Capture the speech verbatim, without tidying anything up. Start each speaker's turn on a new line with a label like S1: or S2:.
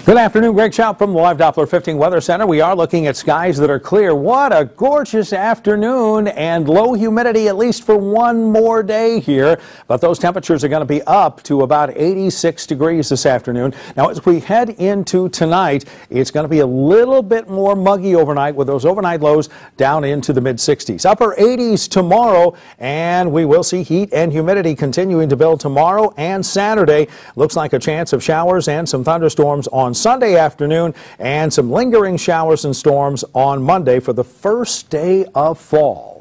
S1: Good afternoon, Greg Schaub from the Live Doppler fifteen Weather Center. We are looking at skies that are clear. What a gorgeous afternoon, and low humidity at least for one more day here. But those temperatures are going to be up to about eighty-six degrees this afternoon. Now, as we head into tonight, it's going to be a little bit more muggy overnight with those overnight lows down into the mid sixties. Upper eighties tomorrow, and we will see heat and humidity continuing to build tomorrow and Saturday. Looks like a chance of showers and some thunderstorms on Sunday afternoon, and some lingering showers and storms on Monday for the first day of fall.